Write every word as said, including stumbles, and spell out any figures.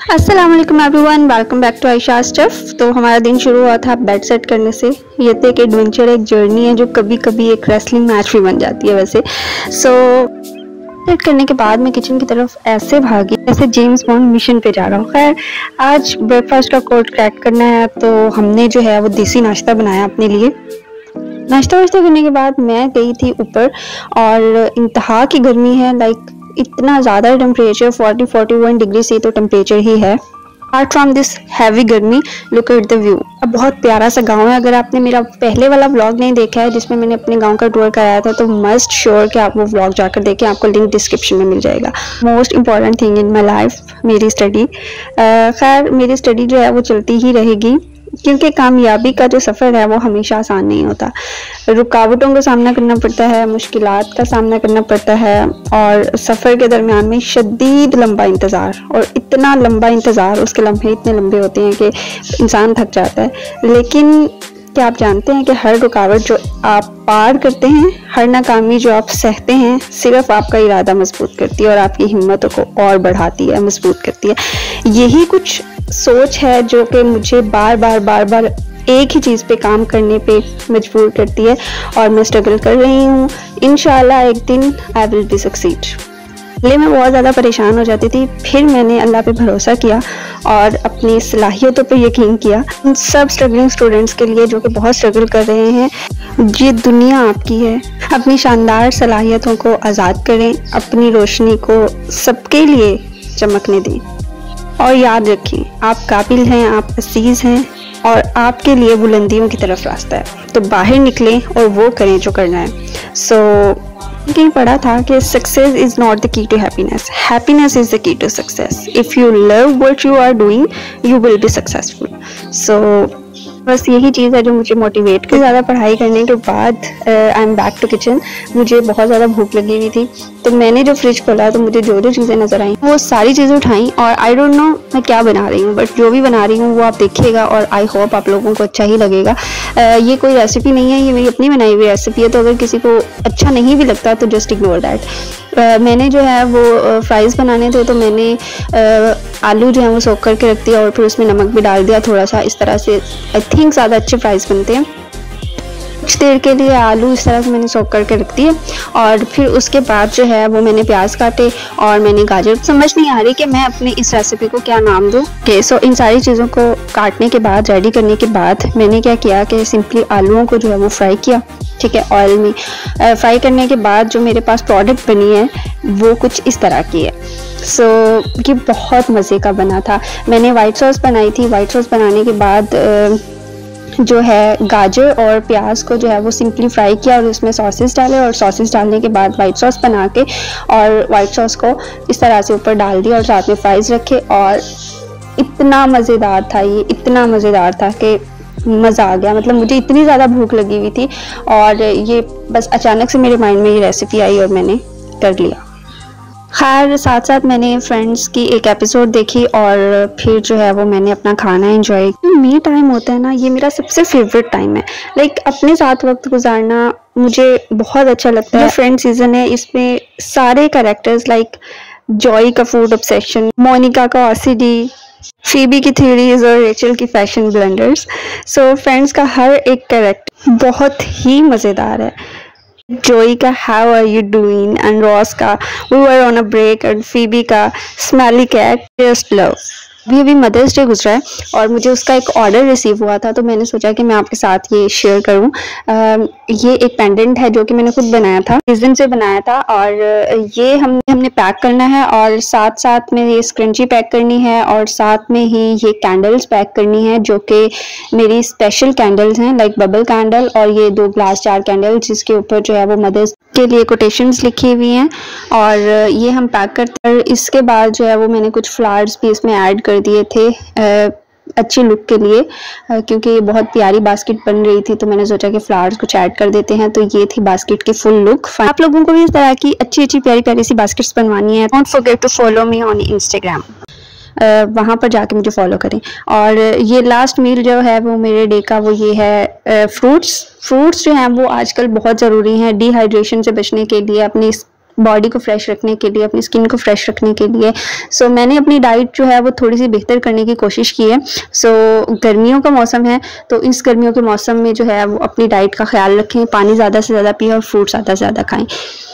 अस्सलाम वालेकुम everyone, welcome back to Ayesha stuff. तो हमारा दिन शुरू हुआ था बेड सेट करने से। ये तो एक एडवेंचर, एक जर्नी है जो कभी कभी एक रेसलिंग मैच भी बन जाती है वैसे। सो सेट करने के बाद मैं किचन की तरफ ऐसे भागी जैसे जेम्स बॉन्ड मिशन पे जा रहा हूँ। खैर आज ब्रेकफास्ट का कोड क्रैक करना है, तो हमने जो है वो देसी नाश्ता बनाया अपने लिए। नाश्ता वाश्ता करने के बाद मैं गई थी ऊपर, और इंतहा की गर्मी है, लाइक इतना ज़्यादा टेम्परेचर चालीस इकतालीस डिग्री से तो टेम्परेचर ही है। अपार्ट फ्रॉम दिस हैवी गर्मी, लुक एट द व्यू। अब बहुत प्यारा सा गांव है। अगर आपने मेरा पहले वाला व्लॉग नहीं देखा है जिसमें मैंने अपने गांव का टूर कराया था, तो मस्ट श्योर कि आप वो व्लॉग जाकर देखें, आपको लिंक डिस्क्रिप्शन में मिल जाएगा। Most important thing in my life, मेरी स्टडी। खैर मेरी स्टडी जो है वो चलती ही रहेगी, क्योंकि कामयाबी का जो सफ़र है वो हमेशा आसान नहीं होता। रुकावटों का सामना करना पड़ता है, मुश्किलात का सामना करना पड़ता है, और सफ़र के दरमियान में शदीद लंबा इंतज़ार, और इतना लंबा इंतज़ार, उसके लम्हे इतने लंबे होते हैं कि इंसान थक जाता है। लेकिन क्या आप जानते हैं कि हर रुकावट जो आप पार करते हैं, हर नाकामी जो आप सहते हैं, सिर्फ आपका इरादा मजबूत करती है और आपकी हिम्मतों को और बढ़ाती है, मजबूत करती है। यही कुछ सोच है जो कि मुझे बार बार बार बार एक ही चीज़ पे काम करने पे मजबूर करती है, और मैं स्ट्रगल कर रही हूँ। इंशाल्लाह एक दिन आई विल बी सक्सीड। पहले मैं बहुत ज़्यादा परेशान हो जाती थी, फिर मैंने अल्लाह पे भरोसा किया और अपनी सलाहियतों पे यकीन किया। उन सब स्ट्रगलिंग स्टूडेंट्स के लिए जो कि बहुत स्ट्रगल कर रहे हैं, ये दुनिया आपकी है। अपनी शानदार सलाहियतों को आज़ाद करें, अपनी रोशनी को सबके लिए चमकने दें, और याद रखें आप काबिल हैं, आप अजीज़ हैं, और आपके लिए बुलंदियों की तरफ रास्ता है। तो बाहर निकलें और वो करें जो करना है। सो so, कहीं पढ़ा था कि success is not the key to happiness, happiness is the key to success. If you love what you are doing you will be successful. So बस यही चीज़ है जो मुझे मोटिवेट कर। ज़्यादा पढ़ाई करने के बाद I am back to kitchen. मुझे बहुत ज़्यादा भूख लगी हुई थी, तो मैंने जो फ्रिज खोला तो मुझे जो जो चीज़ें नज़र आई वो सारी चीज़ें उठाई, और आई डोंट नो मैं क्या बना रही हूँ, बट जो भी बना रही हूँ वो आप देखिएगा, और आई होप आप लोगों को अच्छा ही लगेगा। uh, ये कोई रेसिपी नहीं है, ये मेरी अपनी बनाई हुई रेसिपी है, तो अगर किसी को अच्छा नहीं भी लगता तो जस्ट इग्नोर दैट। Uh, मैंने जो है वो फ्राइज़ uh, बनाने थे, तो मैंने uh, आलू जो है वो सोक करके रख दिया, और फिर उसमें नमक भी डाल दिया थोड़ा सा। इस तरह से आई थिंक ज़्यादा अच्छे फ्राइज़ बनते हैं। कुछ देर के लिए आलू इस तरह से मैंने सोक करके रख दिए, और फिर उसके बाद जो है वो मैंने प्याज काटे और मैंने गाजर। समझ नहीं आ रही कि मैं अपनी इस रेसिपी को क्या नाम दूँ। ओके, सो इन सारी चीज़ों को काटने के बाद, रेडी करने के बाद, मैंने क्या किया कि सिंपली आलूओं को जो है वो फ्राई किया, ठीक है, ऑयल में। फ्राई करने के बाद जो मेरे पास प्रोडक्ट बनी है वो कुछ इस तरह की है। सो so, ये बहुत मज़े का बना था। मैंने वाइट सॉस बनाई थी। वाइट सॉस बनाने के बाद uh, जो है गाजर और प्याज को जो है वो सिंपली फ्राई किया, और उसमें सॉसेस डाले, और सॉसेस डालने के बाद वाइट सॉस बना के और वाइट सॉस को इस तरह से ऊपर डाल दिया, और साथ में फ्राइज़ रखे। और इतना मज़ेदार था ये, इतना मज़ेदार था कि मज़ा आ गया। मतलब मुझे इतनी ज़्यादा भूख लगी हुई थी, और ये बस अचानक से मेरे माइंड में ये रेसिपी आई और मैंने कर लिया। खैर साथ साथ मैंने फ्रेंड्स की एक एपिसोड देखी, और फिर जो है वो मैंने अपना खाना एंजॉय। मी टाइम होता है ना, ये मेरा सबसे फेवरेट टाइम है। लाइक अपने साथ वक्त गुजारना मुझे बहुत अच्छा लगता है। फ्रेंड सीजन है, इसमें सारे कैरेक्टर्स लाइक जॉय का फूड ऑब्सेशन, मोनिका का ओसीडी, फीबी की थ्योरीज, और रेचल की फैशन ब्लेंडर्स। सो फ्रेंड्स का हर एक कैरेक्टर बहुत ही मज़ेदार है। जोई का how are you doing, and Ross का we were on a break, and Phoebe का स्मेली कैट, जस्ट लव। अभी अभी मदर्स डे गुजरा है, और मुझे उसका एक ऑर्डर रिसीव हुआ था, तो मैंने सोचा कि मैं आपके साथ ये शेयर करूं। आ, ये एक पेंडेंट है जो कि मैंने खुद बनाया था, रिजन से बनाया था, और ये हम हमने पैक करना है, और साथ साथ में ये स्क्रंची पैक करनी है, और साथ में ही ये कैंडल्स पैक करनी है, जो कि मेरी स्पेशल कैंडल्स हैं, लाइक बबल कैंडल, और ये दो ग्लास जार कैंडल जिसके ऊपर जो है वो मदर्स के लिए कोटेशंस लिखी हुई हैं, और ये हम पैक करते हैं। इसके बाद जो है वो मैंने कुछ फ्लावर्स भी इसमें ऐड कर दिए थे आ, अच्छी लुक के लिए, आ, क्योंकि ये बहुत प्यारी बास्केट बन रही थी, तो मैंने सोचा कि फ्लावर्स कुछ ऐड कर देते हैं। तो ये थी बास्केट की फुल लुक। आप लोगों को भी इस तरह की अच्छी अच्छी प्यारी प्यारी सी बास्केट्स बनवानी है, don't forget to follow me on Instagram. वहाँ पर जाके मुझे फॉलो करें। और ये लास्ट मील जो है वो मेरे डे का वो ये है फ्रूट्स फ्रूट्स जो हैं वो आजकल बहुत ज़रूरी हैं डिहाइड्रेशन से बचने के लिए, अपनी बॉडी को फ्रेश रखने के लिए, अपनी स्किन को फ्रेश रखने के लिए। सो so, मैंने अपनी डाइट जो है वो थोड़ी सी बेहतर करने की कोशिश की है। सो so, गर्मियों का मौसम है, तो इस गर्मियों के मौसम में जो है वो अपनी डाइट का ख्याल रखें, पानी ज़्यादा से ज़्यादा पिए और फ्रूट ज़्यादा से ज़्यादा खाएं।